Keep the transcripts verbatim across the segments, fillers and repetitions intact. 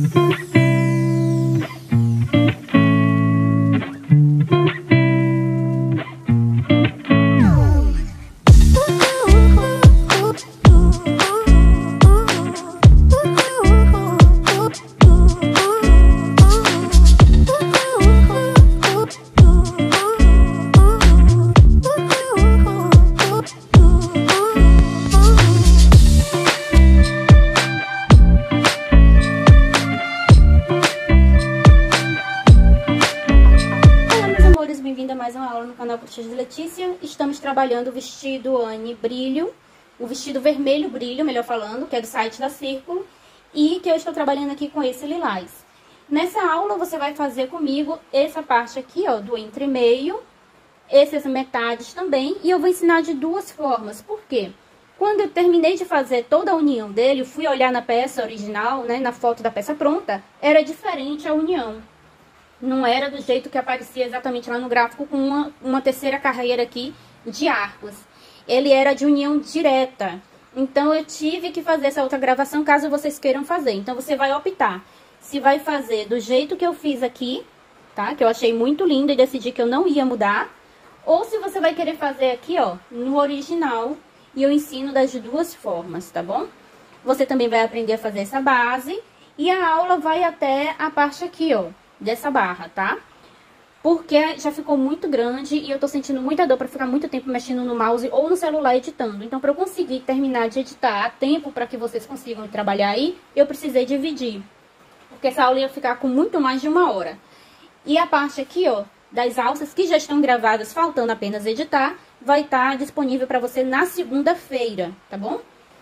Mais uma aula no canal Crochês de Letícia. Estamos trabalhando o vestido Anne Brilho, o vestido vermelho brilho, melhor falando, que é do site da Círculo, e que eu estou trabalhando aqui com esse lilás. Nessa aula você vai fazer comigo essa parte aqui, ó, do entremeio, essas metades também, e eu vou ensinar de duas formas. Por quê? Quando eu terminei de fazer toda a união dele, eu fui olhar na peça original, né, na foto da peça pronta, era diferente a união. Não era do jeito que aparecia exatamente lá no gráfico, com uma, uma terceira carreira aqui de arcos. Ele era de união direta. Então, eu tive que fazer essa outra gravação, caso vocês queiram fazer. Então, você vai optar se vai fazer do jeito que eu fiz aqui, tá? Que eu achei muito lindo e decidi que eu não ia mudar. Ou se você vai querer fazer aqui, ó, no original. E eu ensino das duas formas, tá bom? Você também vai aprender a fazer essa base. E a aula vai até a parte aqui, ó, dessa barra, tá? Porque já ficou muito grande e eu tô sentindo muita dor pra ficar muito tempo mexendo no mouse ou no celular editando. Então, pra eu conseguir terminar de editar a tempo pra que vocês consigam trabalhar aí, eu precisei dividir. Porque essa aula ia ficar com muito mais de uma hora. E a parte aqui, ó, das alças que já estão gravadas, faltando apenas editar, vai estar disponível pra você na segunda-feira, tá bom?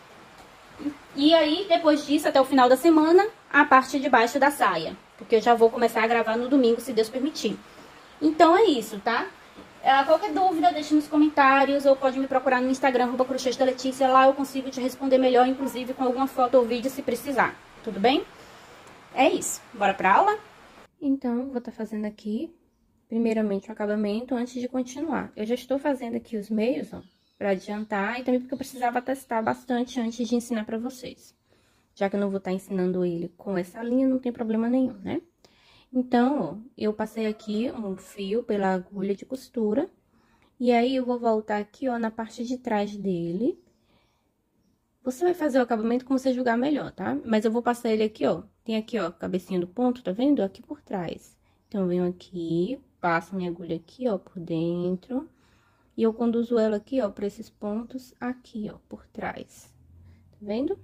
E aí, depois disso, até o final da semana, a parte de baixo da saia. Porque eu já vou começar a gravar no domingo, se Deus permitir. Então, é isso, tá? É, qualquer dúvida, deixe nos comentários. Ou pode me procurar no Instagram, arroba Crochês da Letícia. Lá eu consigo te responder melhor, inclusive com alguma foto ou vídeo, se precisar. Tudo bem? É isso. Bora pra aula? Então, vou estar fazendo aqui, primeiramente, o acabamento antes de continuar. Eu já estou fazendo aqui os meios, ó, pra adiantar. E também porque eu precisava testar bastante antes de ensinar pra vocês. Já que eu não vou estar ensinando ele com essa linha, não tem problema nenhum, né? Então, ó, eu passei aqui um fio pela agulha de costura. E aí, eu vou voltar aqui, ó, na parte de trás dele. Você vai fazer o acabamento como você julgar melhor, tá? Mas eu vou passar ele aqui, ó. Tem aqui, ó, a cabecinha do ponto, tá vendo? Aqui por trás. Então, eu venho aqui, passo minha agulha aqui, ó, por dentro. E eu conduzo ela aqui, ó, pra esses pontos aqui, ó, por trás. Tá vendo?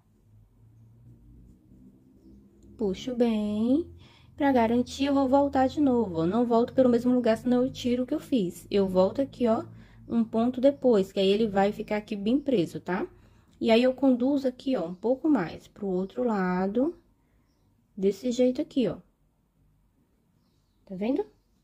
Puxo bem, pra garantir eu vou voltar de novo, ó. Não volto pelo mesmo lugar, senão eu tiro o que eu fiz. Eu volto aqui, ó, um ponto depois, que aí ele vai ficar aqui bem preso, tá? E aí, eu conduzo aqui, ó, um pouco mais pro outro lado, desse jeito aqui, ó. Tá vendo?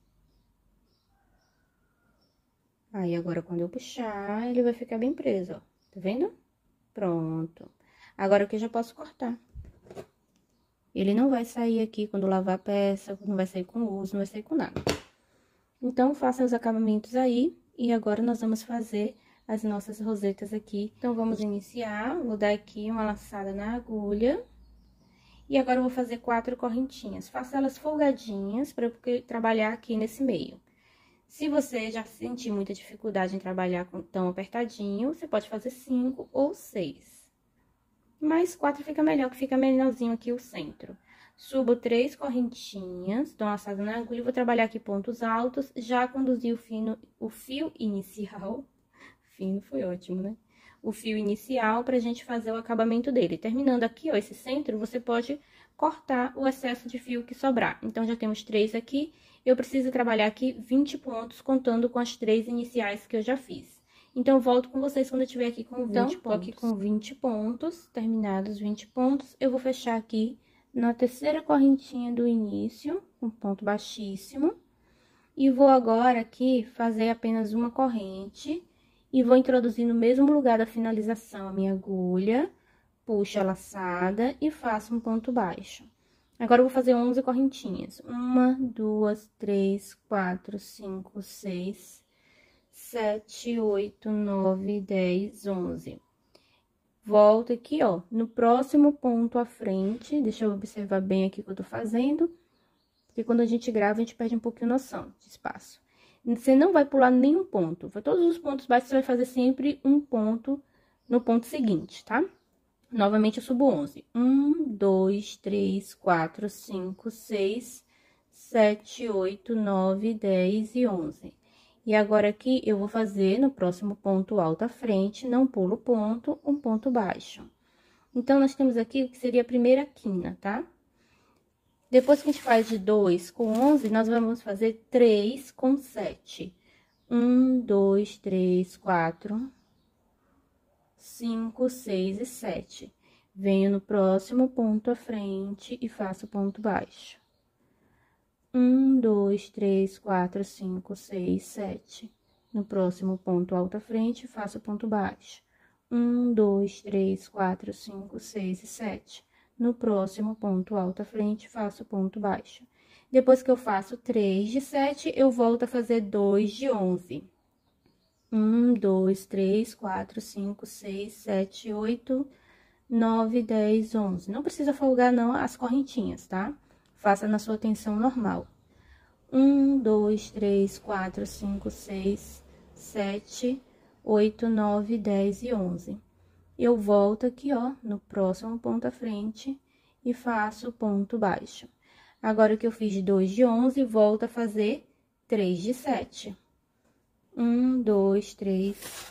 Aí, agora, quando eu puxar, ele vai ficar bem preso, ó. Tá vendo? Pronto. Agora, aqui eu já posso cortar. Ele não vai sair aqui quando lavar a peça, não vai sair com uso, não vai sair com nada. Então, faça os acabamentos aí, e agora nós vamos fazer as nossas rosetas aqui. Então, vamos iniciar, vou dar aqui uma laçada na agulha. E agora, eu vou fazer quatro correntinhas. Faça elas folgadinhas, para eu trabalhar aqui nesse meio. Se você já sentir muita dificuldade em trabalhar com tão apertadinho, você pode fazer cinco ou seis. Mas quatro fica melhor, que fica menorzinho aqui o centro. Subo três correntinhas, dou uma laçada na agulha e vou trabalhar aqui pontos altos. Já conduzi o, fino, o fio inicial, fino foi ótimo, né? O fio inicial pra gente fazer o acabamento dele. Terminando aqui, ó, esse centro, você pode cortar o excesso de fio que sobrar. Então, já temos três aqui. Eu preciso trabalhar aqui vinte pontos, contando com as três iniciais que eu já fiz. Então, eu volto com vocês quando eu estiver aqui com vinte pontos. Tô aqui com vinte pontos, terminados vinte pontos. Eu vou fechar aqui na terceira correntinha do início, um ponto baixíssimo. E vou agora aqui fazer apenas uma corrente. E vou introduzir no mesmo lugar da finalização a minha agulha. Puxo a laçada e faço um ponto baixo. Agora, eu vou fazer onze correntinhas. Uma, duas, três, quatro, cinco, seis... sete, oito, nove, dez, onze. volto aqui, ó, no próximo ponto à frente, deixa eu observar bem aqui o que eu tô fazendo, porque quando a gente grava, a gente perde um pouquinho noção de espaço. Você não vai pular nenhum ponto, para todos os pontos baixos, você vai fazer sempre um ponto no ponto seguinte, tá? Novamente, eu subo onze. Um, dois, três, quatro, cinco, seis, sete, oito, nove, dez e onze. E agora, aqui, eu vou fazer no próximo ponto alto à frente, não pulo ponto, um ponto baixo. Então, nós temos aqui o que seria a primeira quina, tá? Depois que a gente faz de dois com onze, nós vamos fazer três com sete. Um, dois, três, quatro, cinco, seis e sete. Venho no próximo ponto à frente e faço ponto baixo. Um, dois, três, quatro, cinco, seis, sete. No próximo ponto alto à frente, faço ponto baixo. Um, dois, três, quatro, cinco, seis e sete. No próximo ponto alto à frente, faço ponto baixo. Depois que eu faço três de sete, eu volto a fazer dois de onze. Um, dois, três, quatro, cinco, seis, sete, oito, nove, dez, onze. Não precisa folgar, não, as correntinhas, tá? Faça na sua tensão normal. Um, dois, três, quatro, cinco, seis, sete, oito, nove, dez e onze. Eu volto aqui, ó, no próximo ponto à frente e faço ponto baixo. Agora que eu fiz dois de onze, volto a fazer três de sete. Um, dois, três,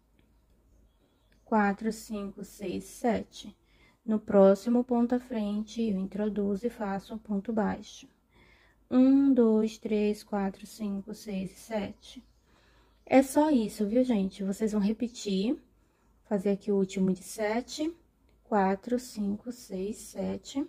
quatro, cinco, seis, sete. No próximo ponto à frente, eu introduzo e faço um ponto baixo. Um, dois, três, quatro, cinco, seis e sete. É só isso, viu, gente? Vocês vão repetir, fazer aqui o último de sete, quatro, cinco, seis, sete.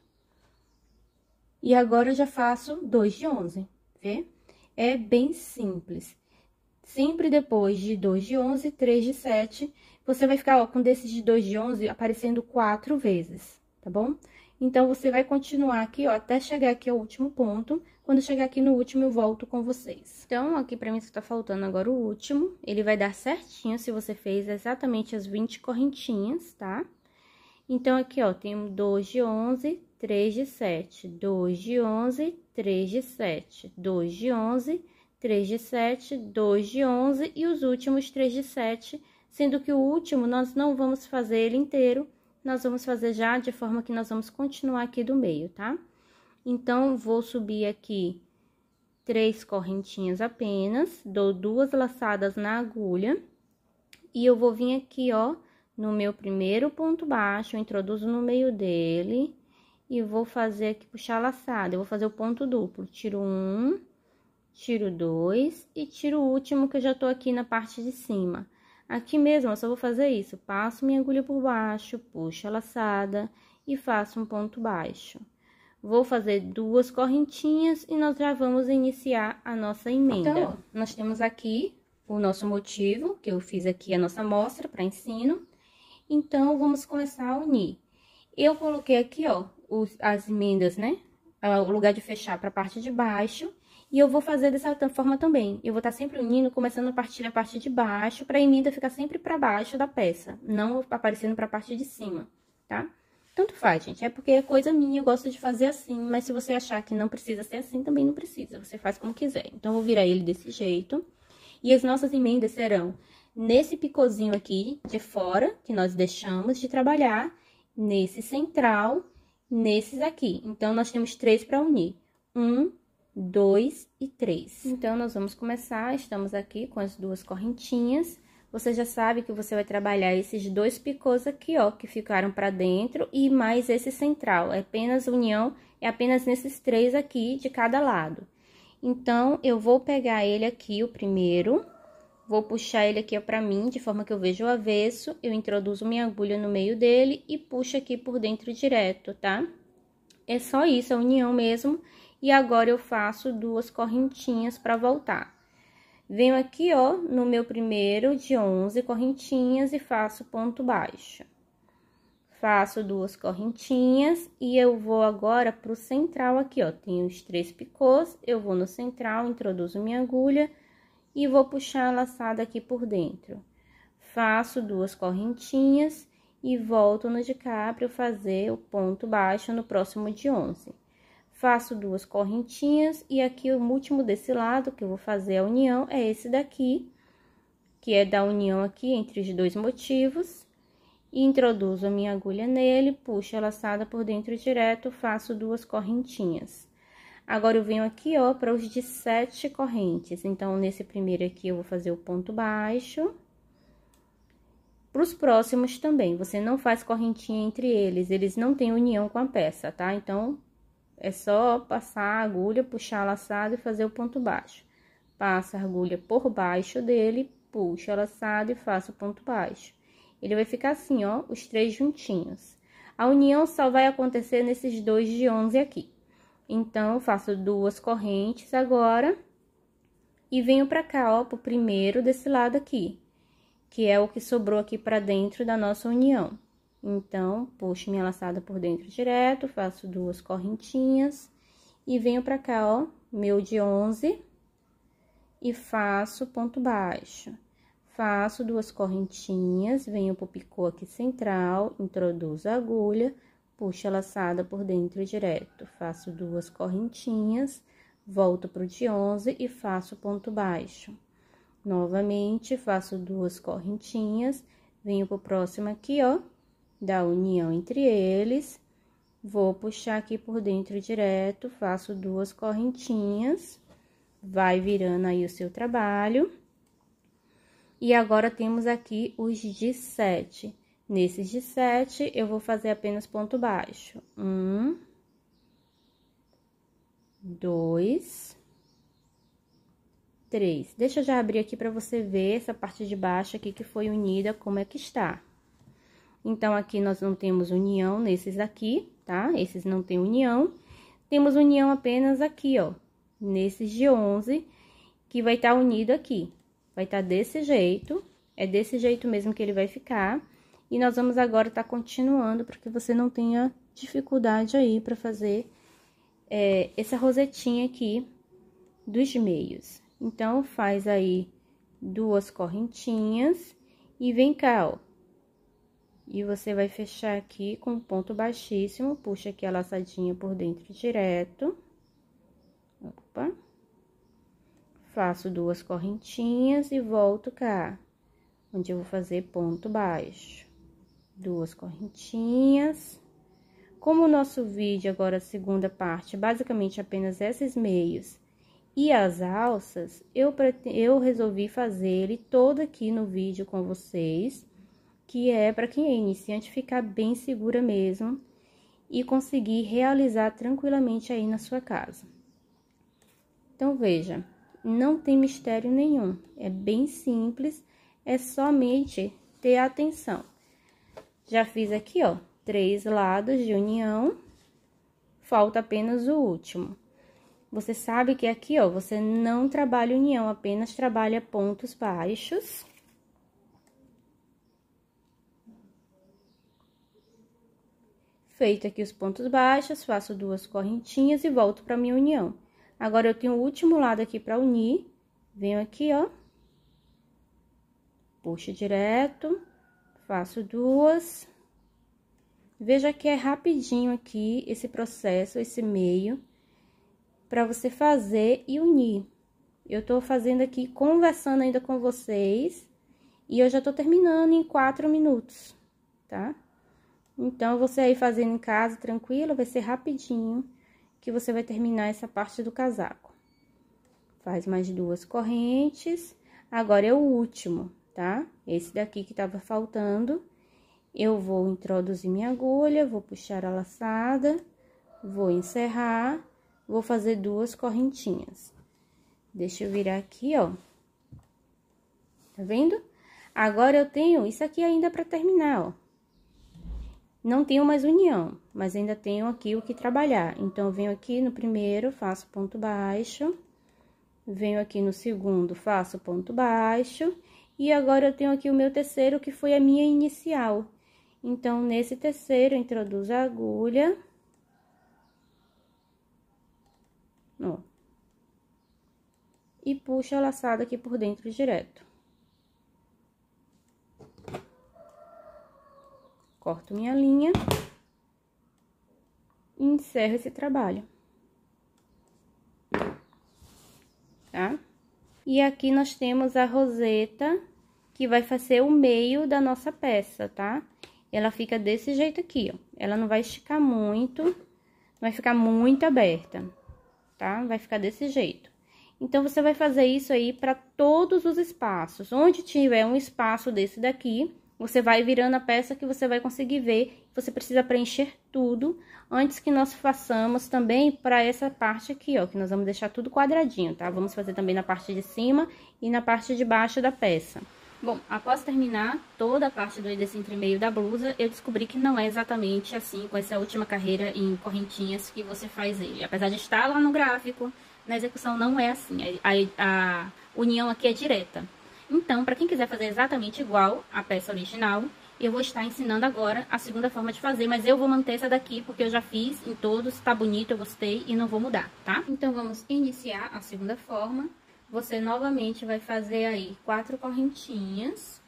E agora, eu já faço dois de onze, vê? É bem simples. Sempre depois de dois de onze, três de sete, você vai ficar, ó, com desses de dois de onze aparecendo quatro vezes, tá bom? Então, você vai continuar aqui, ó, até chegar aqui ao último ponto. Quando chegar aqui no último, eu volto com vocês. Então, aqui pra mim, só tá faltando agora o último. Ele vai dar certinho se você fez exatamente as vinte correntinhas, tá? Então, aqui, ó, tem dois de onze, três de sete, dois de onze, três de sete, dois de onze, três de sete, dois de onze e os últimos três de sete, sendo que o último nós não vamos fazer ele inteiro, nós vamos fazer já de forma que nós vamos continuar aqui do meio, tá? Então, vou subir aqui três correntinhas apenas, dou duas laçadas na agulha e eu vou vir aqui, ó, no meu primeiro ponto baixo, eu introduzo no meio dele e vou fazer aqui, puxar a laçada. Eu vou fazer o ponto duplo, tiro um, tiro dois e tiro o último que eu já tô aqui na parte de cima. Aqui mesmo, eu só vou fazer isso, passo minha agulha por baixo, puxo a laçada e faço um ponto baixo. Vou fazer duas correntinhas e nós já vamos iniciar a nossa emenda. Então, nós temos aqui o nosso motivo, que eu fiz aqui a nossa amostra para ensino. Então, vamos começar a unir. Eu coloquei aqui, ó, os, as emendas, né? O lugar de fechar para a parte de baixo. E eu vou fazer dessa forma também. Eu vou estar sempre unindo, começando a partir da parte de baixo, para a emenda ficar sempre para baixo da peça, não aparecendo para a parte de cima, tá? Tanto faz, gente, é porque é coisa minha, eu gosto de fazer assim, mas se você achar que não precisa ser assim, também não precisa, você faz como quiser. Então, eu vou virar ele desse jeito, e as nossas emendas serão nesse picôzinho aqui de fora, que nós deixamos de trabalhar, nesse central, nesses aqui. Então, nós temos três para unir. Um, dois e três. Então, nós vamos começar, estamos aqui com as duas correntinhas. Você já sabe que você vai trabalhar esses dois picôs aqui, ó, que ficaram pra dentro e mais esse central. É apenas união, é apenas nesses três aqui de cada lado. Então, eu vou pegar ele aqui, o primeiro, vou puxar ele aqui pra mim, de forma que eu vejo o avesso, eu introduzo minha agulha no meio dele e puxo aqui por dentro direto, tá? É só isso, a união mesmo. E agora, eu faço duas correntinhas pra voltar. Venho aqui, ó, no meu primeiro de onze correntinhas e faço ponto baixo. Faço duas correntinhas e eu vou agora pro central aqui, ó. Tenho os três picôs, eu vou no central, introduzo minha agulha e vou puxar a laçada aqui por dentro. Faço duas correntinhas e volto no de cá para eu fazer o ponto baixo no próximo de onze. Faço duas correntinhas e aqui o último desse lado que eu vou fazer a união é esse daqui, que é da união aqui entre os dois motivos. E introduzo a minha agulha nele, puxo a laçada por dentro direto, faço duas correntinhas. Agora, eu venho aqui, ó, para os de sete correntes. Então, nesse primeiro aqui, eu vou fazer o ponto baixo. Para os próximos também, você não faz correntinha entre eles, eles não têm união com a peça, tá? Então, é só passar a agulha, puxar a laçada e fazer o ponto baixo. Passa a agulha por baixo dele, puxa a laçada e faço o ponto baixo. Ele vai ficar assim, ó, os três juntinhos. A união só vai acontecer nesses dois de onze aqui. Então, eu faço duas correntes agora e venho pra cá, ó, pro primeiro desse lado aqui, que é o que sobrou aqui pra dentro da nossa união. Então, puxo minha laçada por dentro direto, faço duas correntinhas e venho pra cá, ó, meu de onze e faço ponto baixo. Faço duas correntinhas, venho pro picô aqui central, introduzo a agulha, puxo a laçada por dentro direto, faço duas correntinhas, volto pro de onze e faço ponto baixo. Novamente, faço duas correntinhas, venho pro próximo aqui, ó, da união entre eles, vou puxar aqui por dentro direto, faço duas correntinhas, vai virando aí o seu trabalho. E agora, temos aqui os de sete. Nesses de sete, eu vou fazer apenas ponto baixo. Um, dois, três. Deixa eu já abrir aqui para você ver essa parte de baixo aqui que foi unida, como é que está. Então, aqui nós não temos união nesses daqui, tá? Esses não tem união. Temos união apenas aqui, ó, nesses de onze, que vai estar unido aqui. Vai estar desse jeito, é desse jeito mesmo que ele vai ficar. E nós vamos agora estar continuando, para que você não tenha dificuldade aí para fazer é, essa rosetinha aqui dos meios. Então, faz aí duas correntinhas e vem cá, ó. E você vai fechar aqui com um ponto baixíssimo, puxa aqui a laçadinha por dentro direto. Opa. Faço duas correntinhas e volto cá, onde eu vou fazer ponto baixo. Duas correntinhas. Como o nosso vídeo agora, a segunda parte, basicamente apenas esses meios e as alças, eu, eu resolvi fazer ele todo aqui no vídeo com vocês, que é para quem é iniciante ficar bem segura mesmo e conseguir realizar tranquilamente aí na sua casa. Então, veja, não tem mistério nenhum, é bem simples, é somente ter atenção. Já fiz aqui, ó, três lados de união, falta apenas o último. Você sabe que aqui, ó, você não trabalha união, apenas trabalha pontos baixos. Feito aqui os pontos baixos, faço duas correntinhas e volto para minha união. Agora, eu tenho o último lado aqui para unir, venho aqui, ó, puxo direto, faço duas. Veja que é rapidinho aqui esse processo, esse meio, para você fazer e unir. Eu tô fazendo aqui, conversando ainda com vocês, e eu já tô terminando em quatro minutos, tá? Então, você aí fazendo em casa, tranquilo, vai ser rapidinho que você vai terminar essa parte do casaco. Faz mais duas correntes. Agora, é o último, tá? Esse daqui que tava faltando. Eu vou introduzir minha agulha, vou puxar a laçada, vou encerrar, vou fazer duas correntinhas. Deixa eu virar aqui, ó. Tá vendo? Agora, eu tenho isso aqui ainda pra terminar, ó. Não tenho mais união, mas ainda tenho aqui o que trabalhar. Então, eu venho aqui no primeiro, faço ponto baixo. Venho aqui no segundo, faço ponto baixo. E agora, eu tenho aqui o meu terceiro, que foi a minha inicial. Então, nesse terceiro, eu introduzo a agulha. Ó. E puxo a laçada aqui por dentro direto. corto minha linha e encerro esse trabalho. Tá? E aqui nós temos a roseta, que vai fazer o meio da nossa peça, tá? Ela fica desse jeito aqui, ó. Ela não vai esticar muito, vai ficar muito aberta, tá? Vai ficar desse jeito. Então, você vai fazer isso aí para todos os espaços. Onde tiver um espaço desse daqui, você vai virando a peça que você vai conseguir ver. Você precisa preencher tudo antes que nós façamos também para essa parte aqui, ó, que nós vamos deixar tudo quadradinho, tá? Vamos fazer também na parte de cima e na parte de baixo da peça. Bom, após terminar toda a parte do desse entremeio da blusa, eu descobri que não é exatamente assim, com essa última carreira em correntinhas, que você faz ele. Apesar de estar lá no gráfico, na execução não é assim, a, a, a união aqui é direta. Então, para quem quiser fazer exatamente igual à peça original, eu vou estar ensinando agora a segunda forma de fazer, mas eu vou manter essa daqui porque eu já fiz em todos, tá bonito, eu gostei e não vou mudar, tá? Então, vamos iniciar a segunda forma. Você novamente vai fazer aí quatro correntinhas.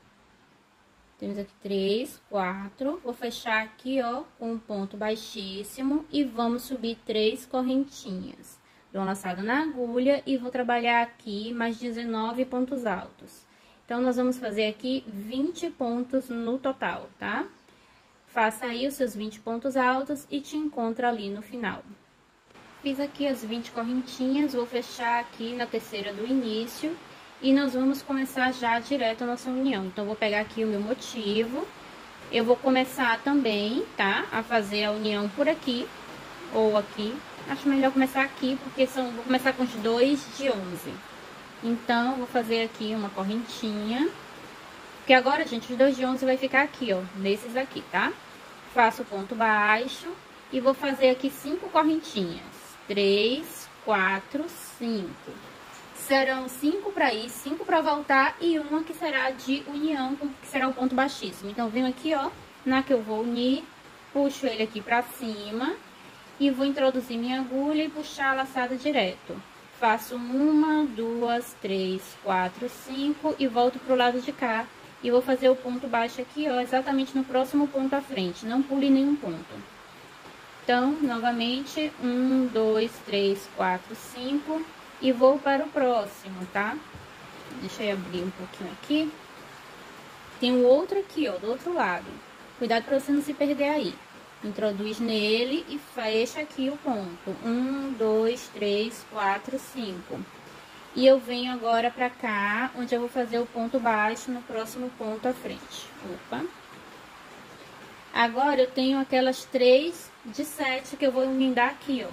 Temos aqui três, quatro. Vou fechar aqui, ó, com um ponto baixíssimo e vamos subir três correntinhas. Dou uma laçada na agulha e vou trabalhar aqui mais dezenove pontos altos. Então, nós vamos fazer aqui vinte pontos no total, tá? Faça aí os seus vinte pontos altos e te encontro ali no final. Fiz aqui as vinte correntinhas, vou fechar aqui na terceira do início e nós vamos começar já direto a nossa união. Então, vou pegar aqui o meu motivo, eu vou começar também, tá? A fazer a união por aqui ou aqui. Acho melhor começar aqui, porque são, vou começar com os dois de onze. Então, vou fazer aqui uma correntinha. Porque agora, gente, os dois de onze vai ficar aqui, ó, nesses aqui, tá? Faço ponto baixo e vou fazer aqui cinco correntinhas. Três, quatro, cinco. Serão cinco para ir, cinco para voltar e uma que será de união, que será o ponto baixíssimo. Então, venho aqui, ó, na que eu vou unir, puxo ele aqui pra cima e vou introduzir minha agulha e puxar a laçada direto. Faço uma, duas, três, quatro, cinco e volto pro lado de cá. E vou fazer o ponto baixo aqui, ó, exatamente no próximo ponto à frente. Não pule nenhum ponto. Então, novamente, um, dois, três, quatro, cinco e vou para o próximo, tá? Deixa eu abrir um pouquinho aqui. Tem o outro aqui, ó, do outro lado. Cuidado para você não se perder aí. Introduz nele e fecha aqui o ponto. Um, dois, três, quatro, cinco. E eu venho agora pra cá, onde eu vou fazer o ponto baixo no próximo ponto à frente. Opa! Agora, eu tenho aquelas três de sete que eu vou emendar aqui, ó.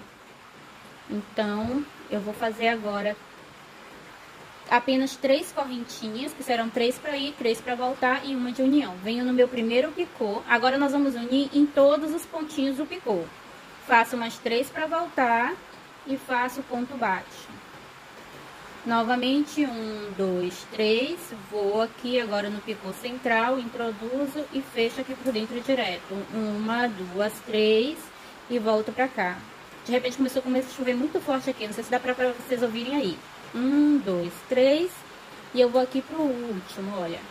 Então, eu vou fazer agora apenas três correntinhas, que serão três para ir, três para voltar e uma de união. Venho no meu primeiro picô. Agora, nós vamos unir em todos os pontinhos do picô. Faço mais três para voltar e faço ponto baixo. Novamente, um, dois, três, vou aqui agora no picô central, introduzo e fecho aqui por dentro direto. Uma, duas, três e volto pra cá. De repente começou a chover muito forte aqui, não sei se dá pra, pra vocês ouvirem aí. Um, dois, três e eu vou aqui pro último, olha.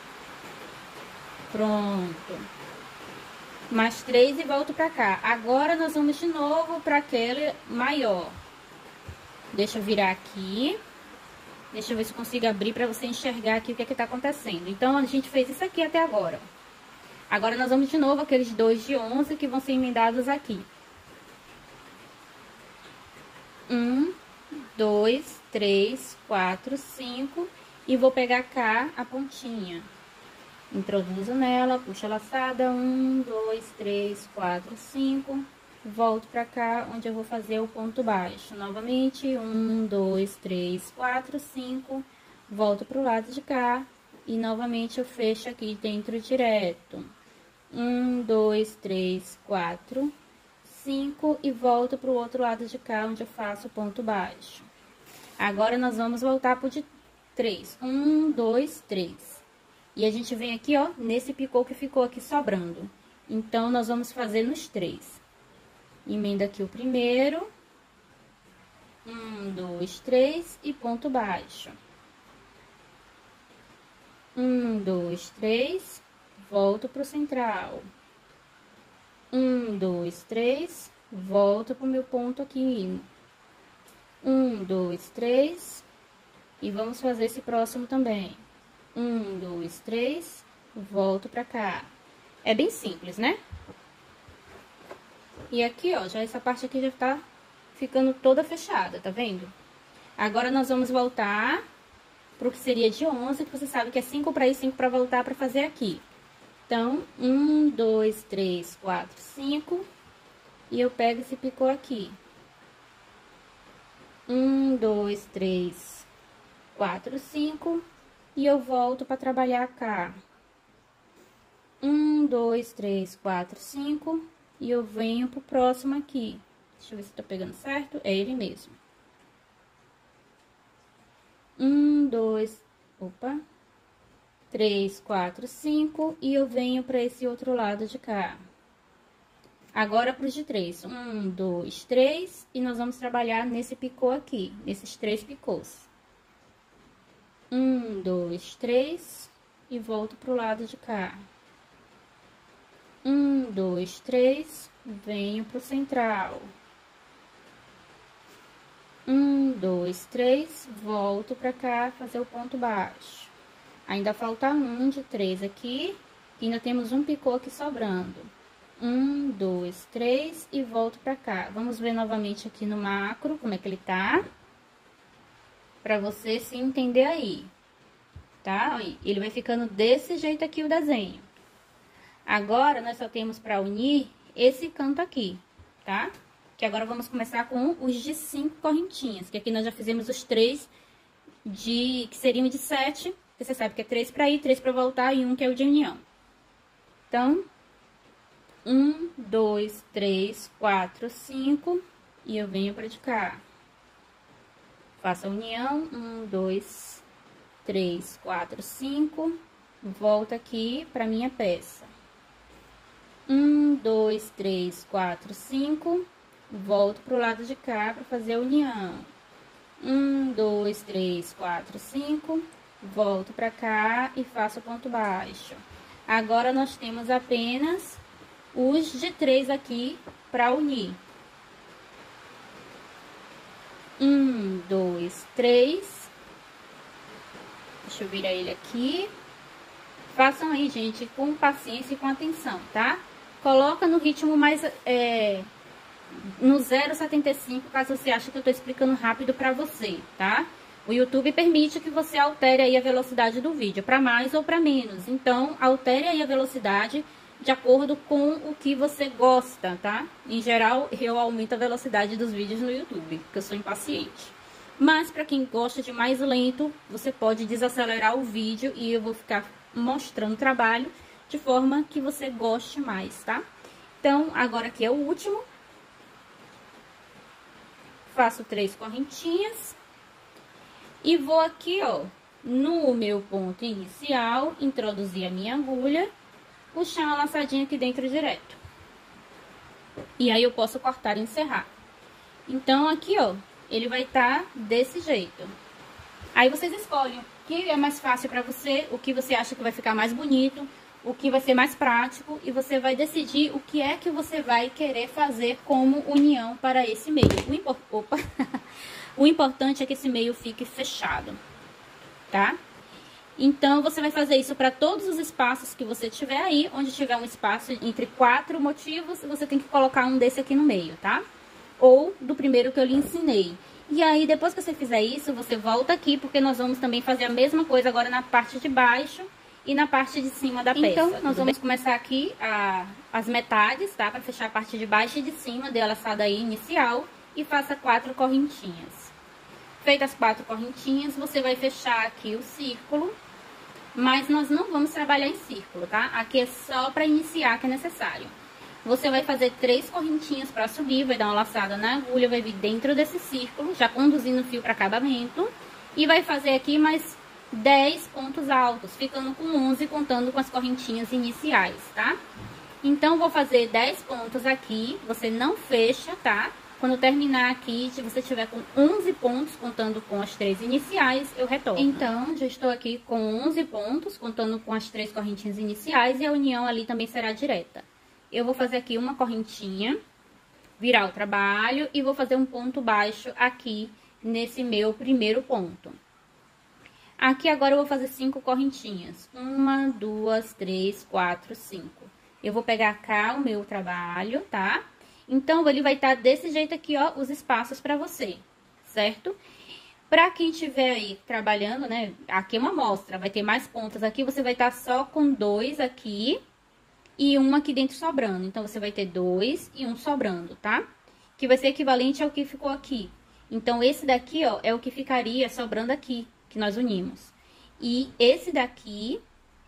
Pronto. Mais três e volto pra cá. Agora nós vamos de novo pra aquele maior. Deixa eu virar aqui. Deixa eu ver se eu consigo abrir para você enxergar aqui o que é que tá acontecendo. Então, a gente fez isso aqui até agora. Agora, nós vamos de novo aqueles dois de onze que vão ser emendados aqui. Um, dois, três, quatro, cinco. E vou pegar cá a pontinha. Introduzo nela, puxo a laçada. Um, dois, três, quatro, cinco. Volto pra cá, onde eu vou fazer o ponto baixo. Novamente, um, dois, três, quatro, cinco. Volto pro lado de cá. E novamente eu fecho aqui dentro direto. Um, dois, três, quatro, cinco. E volto pro outro lado de cá, onde eu faço o ponto baixo. Agora, nós vamos voltar pro de três. Um, dois, três. E a gente vem aqui, ó, nesse picô que ficou aqui sobrando. Então, nós vamos fazer nos três. Emenda aqui o primeiro. Um, dois, três e ponto baixo. Um, dois, três. Volto pro central. Um, dois, três, volto pro meu ponto aqui. Um, dois, três, e vamos fazer esse próximo também. Um, dois, três, volto pra cá. É bem simples, né? E aqui, ó, já essa parte aqui já tá ficando toda fechada, tá vendo? Agora, nós vamos voltar pro que seria de onze, que você sabe que é cinco pra ir, cinco pra voltar pra fazer aqui. Então, um, dois, três, quatro, cinco, e eu pego esse picô aqui. Um, dois, três, quatro, cinco, e eu volto pra trabalhar cá. Um, dois, três, quatro, cinco, e eu venho pro próximo aqui. Deixa eu ver se tá pegando certo. É ele mesmo. Um, dois, opa, três, quatro, cinco, e eu venho para esse outro lado de cá. Agora para os de três. Um, dois, três, e nós vamos trabalhar nesse picô aqui, nesses três picôs. Um, dois, três, e volto pro lado de cá. Um, dois, três, venho pro central. Um, dois, três, volto pra cá fazer o ponto baixo. Ainda falta um de três aqui, e ainda temos um picô aqui sobrando. Um, dois, três, e volto pra cá. Vamos ver novamente aqui no macro como é que ele tá, pra você se entender aí, tá? Ele vai ficando desse jeito aqui o desenho. Agora, nós só temos pra unir esse canto aqui, tá? Que agora vamos começar com os de cinco correntinhas, que aqui nós já fizemos os três de, que seriam de sete, que você sabe que é três para ir, três para voltar e um que é o de união. Então, um, dois, três, quatro, cinco, e eu venho para de cá. Faço a união, um, dois, três, quatro, cinco, volta aqui para minha peça. Um, dois, três, quatro, cinco, volto pro lado de cá para fazer a união. Um, dois, três, quatro, cinco, volto para cá e faço ponto baixo. Agora, nós temos apenas os de três aqui para unir. Um, dois, três. Deixa eu virar ele aqui. Façam aí, gente, com paciência e com atenção, tá? Coloca no ritmo mais... É, no zero vírgula setenta e cinco, caso você ache que eu tô explicando rápido pra você, tá? O YouTube permite que você altere aí a velocidade do vídeo, para mais ou para menos. Então, altere aí a velocidade de acordo com o que você gosta, tá? Em geral, eu aumento a velocidade dos vídeos no YouTube, porque eu sou impaciente. Mas, para quem gosta de mais lento, você pode desacelerar o vídeo e eu vou ficar mostrando o trabalho de forma que você goste mais, tá? Então, agora aqui é o último. Faço três correntinhas e vou aqui, ó, no meu ponto inicial, introduzir a minha agulha, puxar uma laçadinha aqui dentro direto. E aí eu posso cortar e encerrar. Então, aqui, ó, ele vai estar desse jeito. Aí vocês escolhem o que é mais fácil pra você, o que você acha que vai ficar mais bonito, o que vai ser mais prático, e você vai decidir o que é que você vai querer fazer como união para esse meio. O, impor... Opa. O importante é que esse meio fique fechado, tá? Então, você vai fazer isso para todos os espaços que você tiver aí, onde tiver um espaço entre quatro motivos, você tem que colocar um desse aqui no meio, tá? Ou do primeiro que eu lhe ensinei. E aí, depois que você fizer isso, você volta aqui, porque nós vamos também fazer a mesma coisa agora na parte de baixo e na parte de cima da peça. Então, nós vamos bem? começar aqui a, as metades, tá? Para fechar a parte de baixo e de cima, dê a laçada aí inicial e faça quatro correntinhas. Feitas as quatro correntinhas, você vai fechar aqui o círculo, mas nós não vamos trabalhar em círculo, tá? Aqui é só para iniciar que é necessário. Você vai fazer três correntinhas para subir, vai dar uma laçada na agulha, vai vir dentro desse círculo, já conduzindo o fio para acabamento, e vai fazer aqui mais dez pontos altos, ficando com onze, contando com as correntinhas iniciais, tá? Então, vou fazer dez pontos aqui, você não fecha, tá? Quando terminar aqui, se você tiver com onze pontos, contando com as três iniciais, eu retorno. Então, já estou aqui com onze pontos, contando com as três correntinhas iniciais, e a união ali também será direta. eu vou fazer aqui uma correntinha, virar o trabalho e vou fazer um ponto baixo aqui nesse meu primeiro ponto. Aqui agora eu vou fazer cinco correntinhas. Uma, duas, três, quatro, cinco. Eu vou pegar cá o meu trabalho, tá? Então, ele vai estar desse jeito aqui, ó, os espaços pra você, certo? Pra quem estiver aí trabalhando, né, aqui é uma amostra, vai ter mais pontas aqui, você vai estar só com dois aqui e um aqui dentro sobrando. Então, você vai ter dois e um sobrando, tá? Que vai ser equivalente ao que ficou aqui. Então, esse daqui, ó, é o que ficaria sobrando aqui, que nós unimos. E esse daqui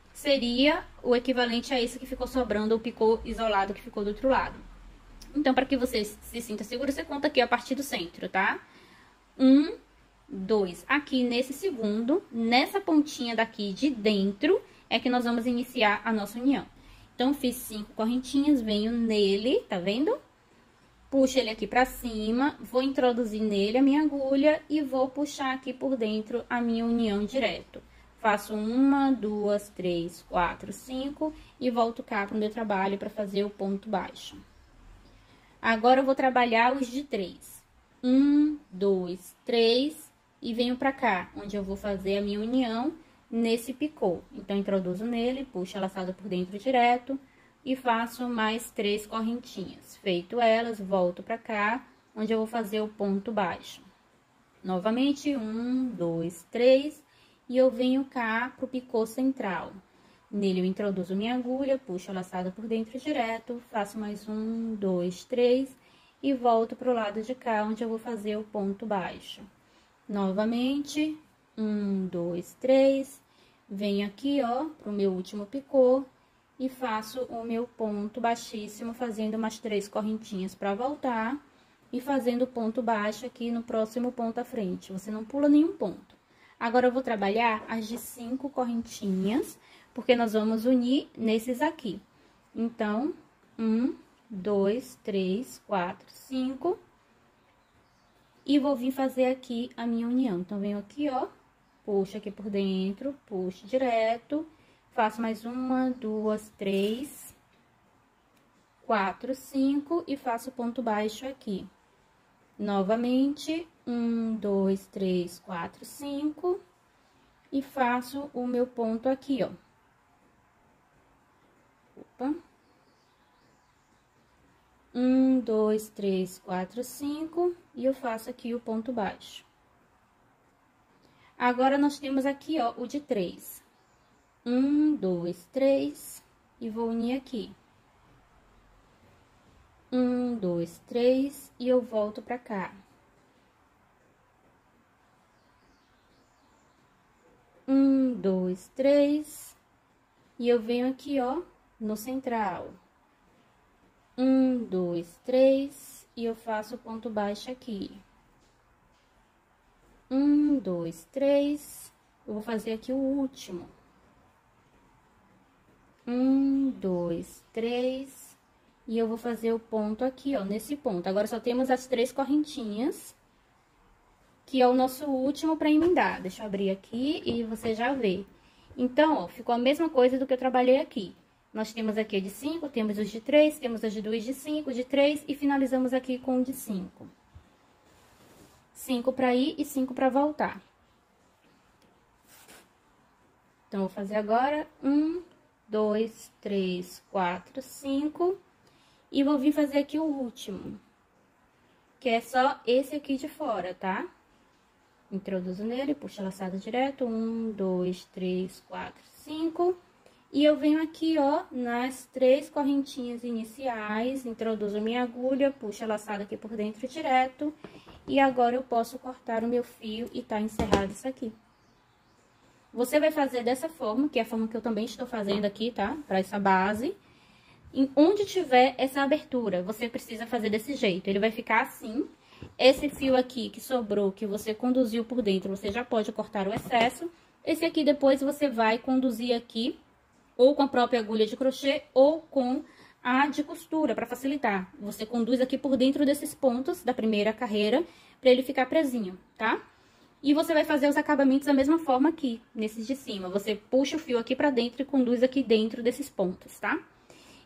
seria o equivalente a esse que ficou sobrando, o picô isolado que ficou do outro lado. Então, para que você se sinta seguro, você conta aqui a partir do centro, tá? Um, dois. Aqui nesse segundo, nessa pontinha daqui de dentro, é que nós vamos iniciar a nossa união. Então, fiz cinco correntinhas, venho nele, tá vendo? Puxo ele aqui pra cima, vou introduzir nele a minha agulha e vou puxar aqui por dentro a minha união direto. Faço uma, duas, três, quatro, cinco e volto cá pro meu trabalho para fazer o ponto baixo. Agora, eu vou trabalhar os de três. Um, dois, três e venho pra cá, onde eu vou fazer a minha união nesse picô. Então, introduzo nele, puxo a laçada por dentro direto e faço mais três correntinhas. Feito elas, volto pra cá, onde eu vou fazer o ponto baixo. Novamente, um, dois, três e eu venho cá pro picô central. Nele eu introduzo minha agulha, puxo a laçada por dentro direto, faço mais um, dois, três e volto pro lado de cá, onde eu vou fazer o ponto baixo. Novamente, um, dois, três, venho aqui, ó, pro meu último picô e faço o meu ponto baixíssimo, fazendo umas três correntinhas para voltar e fazendo ponto baixo aqui no próximo ponto à frente. Você não pula nenhum ponto. Agora, eu vou trabalhar as de cinco correntinhas, porque nós vamos unir nesses aqui. Então, um, dois, três, quatro, cinco. E vou vir fazer aqui a minha união. Então, venho aqui, ó, puxo aqui por dentro, puxo direto, faço mais uma, duas, três, quatro, cinco e faço ponto baixo aqui. Novamente, um, dois, três, quatro, cinco e faço o meu ponto aqui, ó. Opa. Um, dois, três, quatro, cinco e eu faço aqui o ponto baixo. Agora, nós temos aqui, ó, o de três. Um, dois, três e vou unir aqui. Um, dois, três e eu volto pra cá. Um, dois, três e eu venho aqui, ó, no central. Um, dois, três e eu faço o ponto baixo aqui. Um, dois, três, eu vou fazer aqui o último. Um, dois, três e eu vou fazer o ponto aqui, ó, nesse ponto. Agora, só temos as três correntinhas, que é o nosso último para emendar. Deixa eu abrir aqui e você já vê. Então, ó, ficou a mesma coisa do que eu trabalhei aqui. Nós temos aqui a de cinco, temos os de três, temos as de duas de cinco, de três e finalizamos aqui com o de cinco. cinco para ir e cinco para voltar. Então, vou fazer agora um, dois, três, quatro, cinco e vou vir fazer aqui o último, que é só esse aqui de fora, tá? Introduzo nele, puxo a laçada direto, um, dois, três, quatro, cinco. E eu venho aqui, ó, nas três correntinhas iniciais, introduzo minha agulha, puxo a laçada aqui por dentro direto. E agora, eu posso cortar o meu fio e tá encerrado isso aqui. Você vai fazer dessa forma, que é a forma que eu também estou fazendo aqui, tá? Pra essa base. Em onde tiver essa abertura, você precisa fazer desse jeito. Ele vai ficar assim. Esse fio aqui que sobrou, que você conduziu por dentro, você já pode cortar o excesso. Esse aqui, depois, você vai conduzir aqui, ou com a própria agulha de crochê, ou com a de costura, para facilitar. Você conduz aqui por dentro desses pontos da primeira carreira, para ele ficar presinho, tá? E você vai fazer os acabamentos da mesma forma aqui, nesses de cima. Você puxa o fio aqui pra dentro e conduz aqui dentro desses pontos, tá?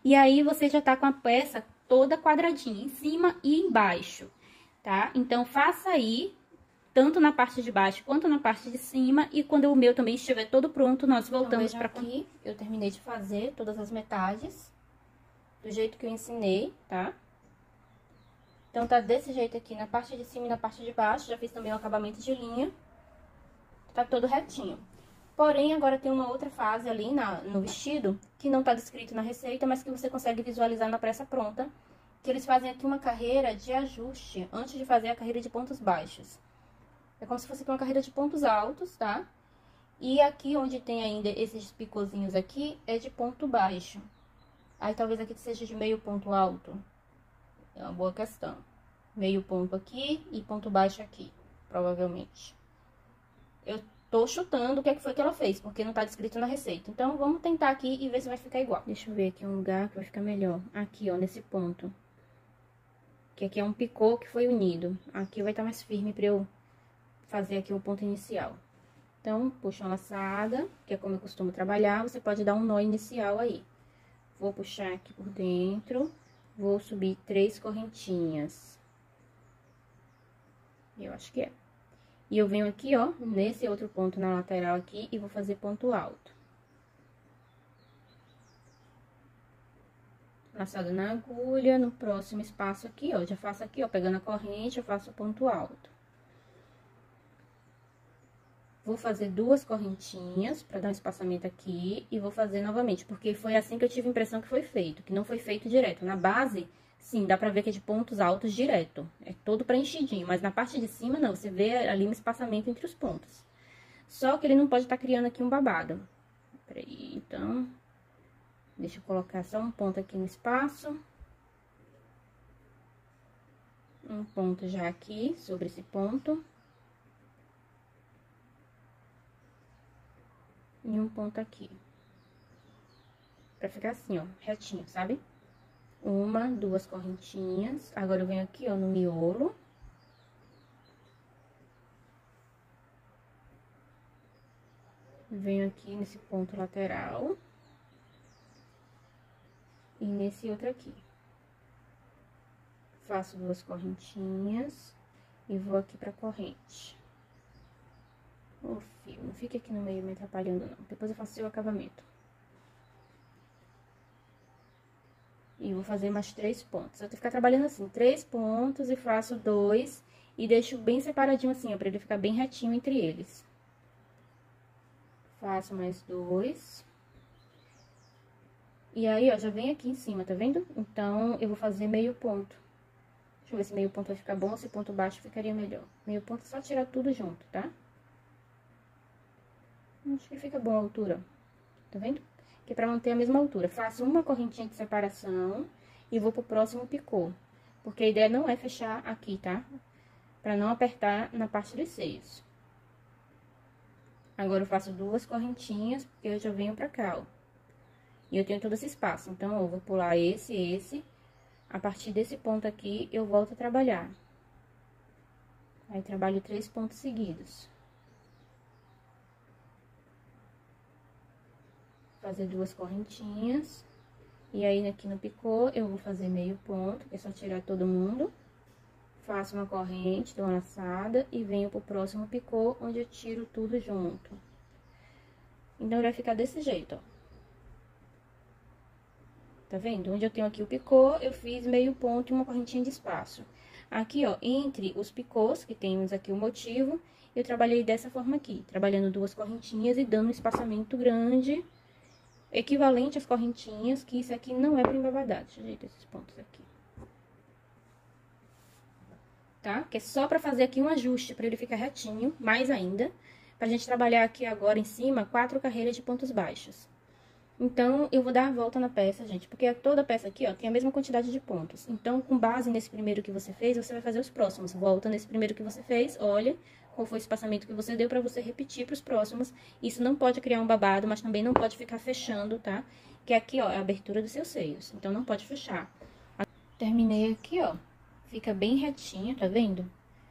E aí, você já tá com a peça toda quadradinha, em cima e embaixo, tá? Então, faça aí, tanto na parte de baixo quanto na parte de cima. E quando o meu também estiver todo pronto, nós voltamos então, pra aqui. Eu terminei de fazer todas as metades, do jeito que eu ensinei, tá? Então, tá desse jeito aqui na parte de cima e na parte de baixo. Já fiz também o acabamento de linha. Tá todo retinho. Porém, agora tem uma outra fase ali na, no vestido, que não tá descrito na receita, mas que você consegue visualizar na peça pronta. Que eles fazem aqui uma carreira de ajuste, antes de fazer a carreira de pontos baixos. É como se fosse uma carreira de pontos altos, tá? E aqui onde tem ainda esses picôzinhos aqui, é de ponto baixo. Aí talvez aqui seja de meio ponto alto. É uma boa questão. Meio ponto aqui e ponto baixo aqui, provavelmente. Eu tô chutando o que é que foi que ela fez, porque não tá descrito na receita. Então, vamos tentar aqui e ver se vai ficar igual. Deixa eu ver aqui um lugar que vai ficar melhor. Aqui, ó, nesse ponto. Que aqui é um picô que foi unido. Aqui vai estar mais firme pra eu fazer aqui o ponto inicial. Então, puxa uma laçada, que é como eu costumo trabalhar. Você pode dar um nó inicial aí. Vou puxar aqui por dentro. Vou subir três correntinhas. Eu acho que é. E eu venho aqui, ó, nesse outro ponto na lateral aqui e vou fazer ponto alto. Laçado na agulha, no próximo espaço aqui, ó, já faço aqui, ó, pegando a corrente, eu faço ponto alto. Vou fazer duas correntinhas pra dar um espaçamento aqui e vou fazer novamente, porque foi assim que eu tive a impressão que foi feito, que não foi feito direto. Na base, sim, dá pra ver que é de pontos altos direto, é todo preenchidinho, mas na parte de cima não, você vê ali um espaçamento entre os pontos. Só que ele não pode estar criando aqui um babado. Peraí, então, deixa eu colocar só um ponto aqui no espaço. Um ponto já aqui, sobre esse ponto. E um ponto aqui. Pra ficar assim, ó, retinho, sabe? Uma, duas correntinhas. Agora, eu venho aqui, ó, no miolo. Venho aqui nesse ponto lateral. E nesse outro aqui. Faço duas correntinhas. E vou aqui pra corrente. O fio, não fica aqui no meio me atrapalhando, não. Depois eu faço o acabamento. E vou fazer mais três pontos. Eu tenho que ficar trabalhando assim, três pontos e faço dois. E deixo bem separadinho assim, ó, pra ele ficar bem retinho entre eles. Faço mais dois. E aí, ó, já vem aqui em cima, tá vendo? Então, eu vou fazer meio ponto. Deixa eu ver se meio ponto vai ficar bom, se ponto baixo ficaria melhor. Meio ponto é só tirar tudo junto, tá? Acho que fica boa a altura, tá vendo? Que é pra manter a mesma altura. Faço uma correntinha de separação e vou pro próximo picô. Porque a ideia não é fechar aqui, tá? Pra não apertar na parte dos seios. Agora, eu faço duas correntinhas, porque eu já venho pra cá, ó. E eu tenho todo esse espaço. Então, eu vou pular esse, esse. A partir desse ponto aqui, eu volto a trabalhar. Aí, trabalho três pontos seguidos. Fazer duas correntinhas. E aí, aqui no picô, eu vou fazer meio ponto, que é só tirar todo mundo. Faço uma corrente, dou uma laçada e venho pro próximo picô, onde eu tiro tudo junto. Então, vai ficar desse jeito, ó. Tá vendo? Onde eu tenho aqui o picô, eu fiz meio ponto e uma correntinha de espaço. Aqui, ó, entre os picôs, que temos aqui o motivo, eu trabalhei dessa forma aqui, trabalhando duas correntinhas e dando um espaçamento grande, equivalente às correntinhas, que isso aqui não é pra embabadar. Deixa eu ajeitar esses pontos aqui. Tá? Que é só pra fazer aqui um ajuste, pra ele ficar retinho, mais ainda, pra gente trabalhar aqui agora em cima, quatro carreiras de pontos baixos. Então, eu vou dar a volta na peça, gente, porque toda peça aqui, ó, tem a mesma quantidade de pontos. Então, com base nesse primeiro que você fez, você vai fazer os próximos. Volta nesse primeiro que você fez, olha qual foi o espaçamento que você deu pra você repetir pros próximos. Isso não pode criar um babado, mas também não pode ficar fechando, tá? Que aqui, ó, é a abertura dos seus seios, então não pode fechar. Terminei aqui, ó, fica bem retinho, tá vendo?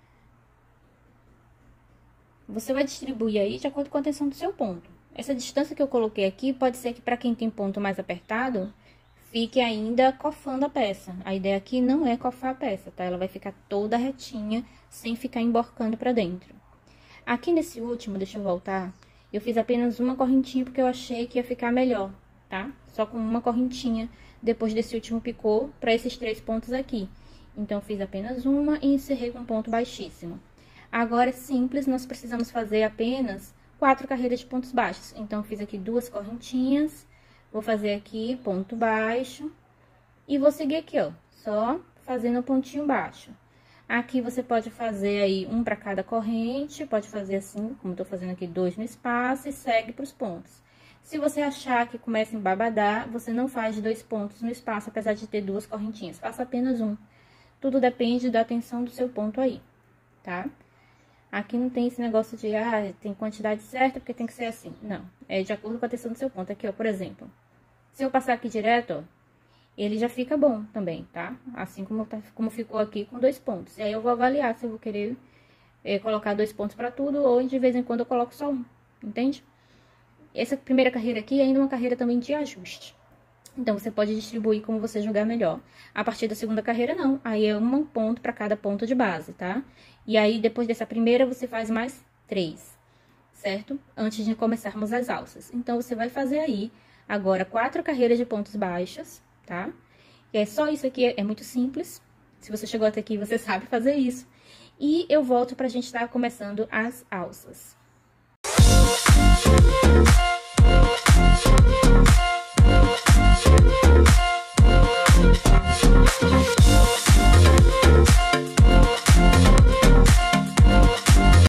Você vai distribuir aí de acordo com a tensão do seu ponto. Essa distância que eu coloquei aqui, pode ser que pra quem tem ponto mais apertado, fique ainda cofando a peça. A ideia aqui não é cofar a peça, tá? Ela vai ficar toda retinha, sem ficar emborcando pra dentro. Aqui nesse último, deixa eu voltar, eu fiz apenas uma correntinha porque eu achei que ia ficar melhor, tá? Só com uma correntinha depois desse último picô pra esses três pontos aqui. Então, eu fiz apenas uma e encerrei com um ponto baixíssimo. Agora, é simples, nós precisamos fazer apenas quatro carreiras de pontos baixos. Então, eu fiz aqui duas correntinhas, vou fazer aqui ponto baixo e vou seguir aqui, ó, só fazendo o pontinho baixo. Aqui você pode fazer aí um para cada corrente, pode fazer assim, como eu tô fazendo aqui, dois no espaço e segue pros pontos. Se você achar que começa a embabadar, você não faz dois pontos no espaço, apesar de ter duas correntinhas, faça apenas um. Tudo depende da tensão do seu ponto aí, tá? Aqui não tem esse negócio de, ah, tem quantidade certa porque tem que ser assim. Não, é de acordo com a tensão do seu ponto. Aqui, ó, por exemplo, se eu passar aqui direto, ó, ele já fica bom também, tá? Assim como, tá, como ficou aqui com dois pontos. E aí, eu vou avaliar se eu vou querer é, colocar dois pontos pra tudo ou de vez em quando eu coloco só um, entende? Essa primeira carreira aqui é ainda uma carreira também de ajuste. Então, você pode distribuir como você julgar melhor. A partir da segunda carreira, não. Aí, é um ponto pra cada ponto de base, tá? E aí, depois dessa primeira, você faz mais três, certo? Antes de começarmos as alças. Então, você vai fazer aí, agora, quatro carreiras de pontos baixos, tá? E é só isso aqui, é muito simples. Se você chegou até aqui, você sabe fazer isso. E eu volto pra gente estar começando as alças.